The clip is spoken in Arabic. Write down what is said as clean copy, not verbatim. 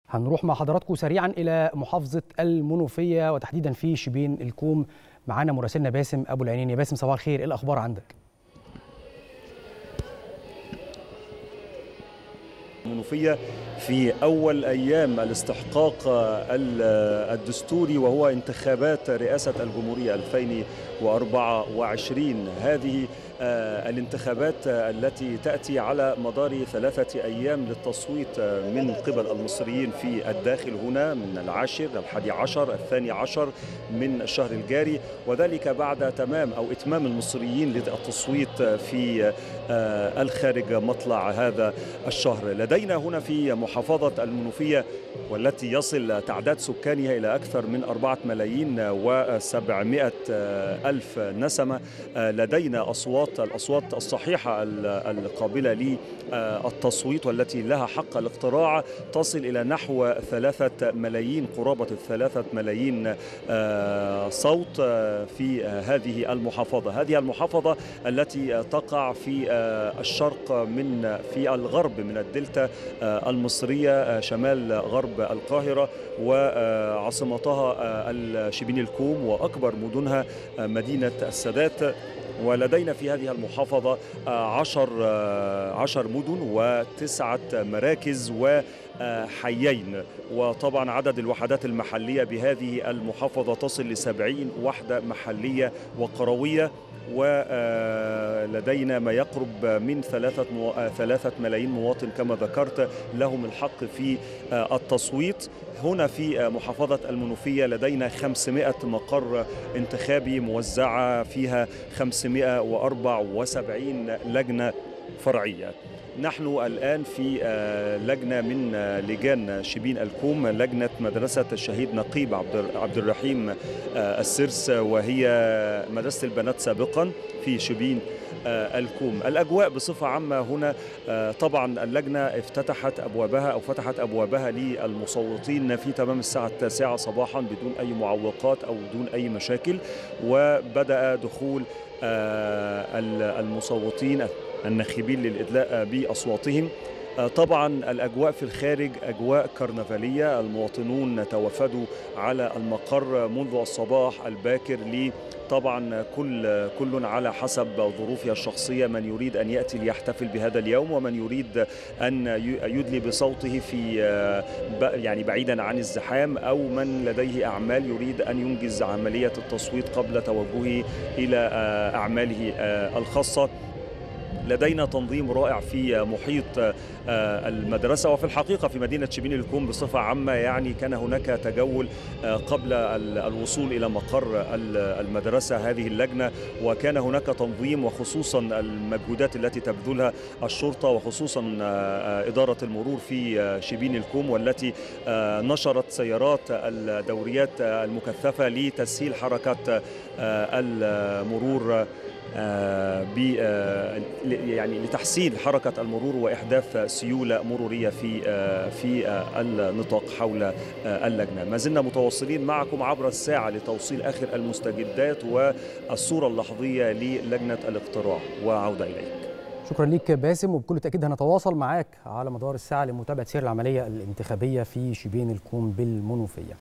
هنروح مع حضراتكم سريعا إلى محافظة المنوفية وتحديدا في شبين الكوم. معانا مراسلنا باسم أبو العينين. يا باسم صباح الخير، إيه الأخبار عندك؟ المنوفية في أول أيام الاستحقاق الدستوري وهو انتخابات رئاسة الجمهورية 2024. هذه الانتخابات التي تأتي على مدار 3 أيام للتصويت من قبل المصريين في الداخل هنا من 10 11 12 من الشهر الجاري، وذلك بعد تمام أو إتمام المصريين للتصويت في الخارج مطلع هذا الشهر. لدينا هنا في محافظة المنوفية والتي يصل تعداد سكانها إلى أكثر من 4,700,000 نسمة، لدينا الأصوات الصحيحة القابلة للتصويت والتي لها حق الاقتراع تصل إلى نحو 3 ملايين، قرابة 3 ملايين صوت في هذه المحافظة. هذه المحافظة التي تقع في الشرق في الغرب من الدلتا المصرية، شمال غرب القاهرة، وعاصمتها شبين الكوم، وأكبر مدنها مدينة السادات. ولدينا في هذه المحافظة 10 مدن و9 مراكز وحيين، وطبعا عدد الوحدات المحلية بهذه المحافظة تصل ل70 وحدة محلية وقروية، ولدينا ما يقرب من 3 ملايين مواطن كما ذكرت لهم الحق في التصويت. هنا في محافظة المنوفية لدينا 500 مقر انتخابي موزعة فيها 574 لجنة فرعية. نحن الآن في لجنة من لجان شبين الكوم، لجنة مدرسة الشهيد نقيب عبد الرحيم السرس، وهي مدرسة البنات سابقا في شبين الكوم. الأجواء بصفة عامة هنا، طبعا اللجنة فتحت أبوابها للمصوتين في تمام الساعة 9 صباحا بدون أي معوقات أو بدون أي مشاكل، وبدأ دخول المصوتين الناخبين للإدلاء بأصواتهم. طبعا الأجواء في الخارج أجواء كرنفالية، المواطنون توافدوا على المقر منذ الصباح الباكر طبعا كل على حسب ظروفه الشخصية، من يريد أن يأتي ليحتفل بهذا اليوم، ومن يريد أن يدلي بصوته في يعني بعيدا عن الزحام، أو من لديه أعمال يريد أن ينجز عملية التصويت قبل توجهه إلى أعماله الخاصة. لدينا تنظيم رائع في محيط المدرسة، وفي الحقيقة في مدينة شبين الكوم بصفة عامة يعني كان هناك تجول قبل الوصول إلى مقر المدرسة هذه اللجنة، وكان هناك تنظيم، وخصوصا المجهودات التي تبذلها الشرطة وخصوصا إدارة المرور في شبين الكوم، والتي نشرت سيارات الدوريات المكثفة لتسهيل حركة المرور، يعني لتحسين حركة المرور وإحداث سيولة مرورية في النطاق حول اللجنة. ما زلنا متواصلين معكم عبر الساعة لتوصيل آخر المستجدات والصورة اللحظية للجنة الاقتراع، وعودة إليك. شكرا ليك باسم، وبكل تأكيد هنتواصل معاك على مدار الساعة لمتابعة سير العملية الانتخابية في شبين الكوم بالمنوفية.